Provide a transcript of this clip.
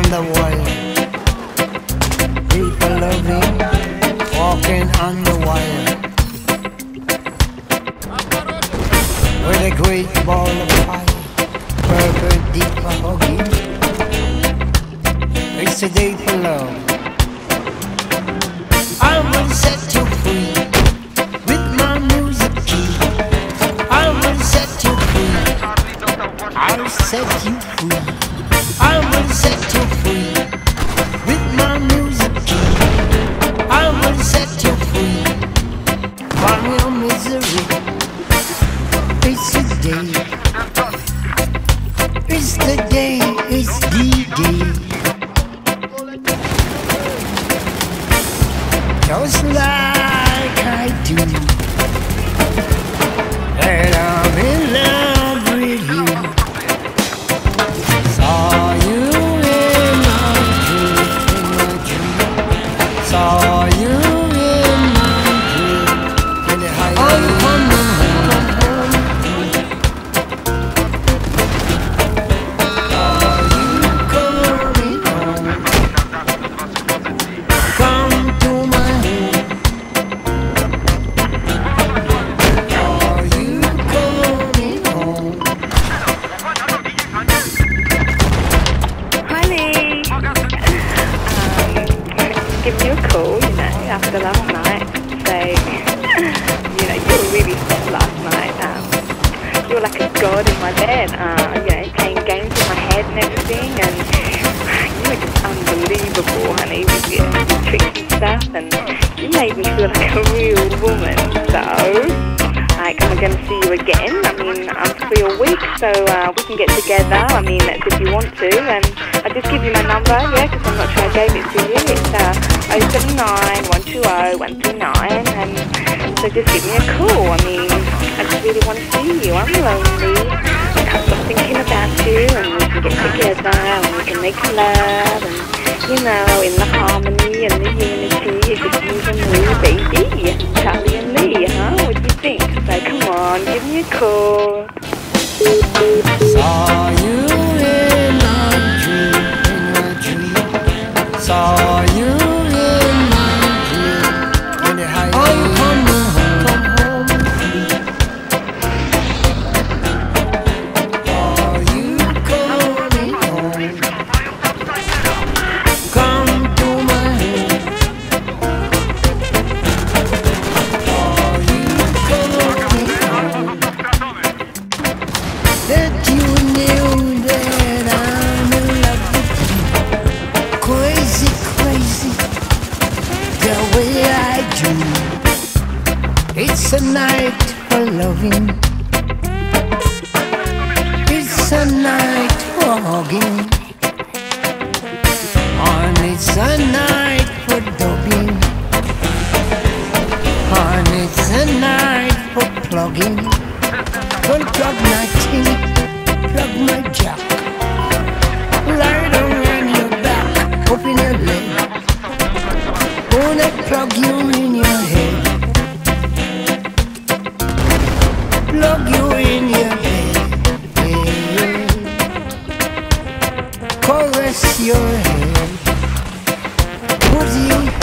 the wire. People loving, walking on the wire. With a great ball of fire, purple deep hugging. It's a day for love. I will set you free with my music key. I will set you free. I'll set you free. I will set you free with my music key. I will set you free from your misery. It's the day. It's the day. It's the day. Just like I do. And I'm in love with you. Saw you in my dream. Saw you in my dream. In the high come home. Are you coming home? Come to my home. Are you coming home? Honey, give you a call, after last night. Say, you were really soft last night. You were like a god in my bed. Playing games in my head and everything, and you were just unbelievable, honey, with your tricks and stuff, and you made me feel like a real woman. So, I'm going to see you again. I'm free all week, so we can get together. That's if you want to. And I'll just give you my number, because I'm not sure I gave it to you. It's 079 120 139, and so just give me a call. I just really want to see you. I'm lonely. I can't stop thinking about you, and we can get together, and we can make love, and in the harmony and the unity, it's just you and me, baby. Charlie and me, huh? What do you think? So come on, give me a call. Saw you in my dream, Saw you in my dream. In the high come home. Are you coming home? Come to my home. Are you coming home? That you knew that I'm in love with you. Crazy, crazy, the way I do. It's a night for loving. It's a night for hugging. And it's a night for dubbing. And it's a night for plugging. Don't plug my ting, plug my jack. Lie down on your back, open your leg. Wanna plug you in your head. Plug you in your head. Caress your head. Put you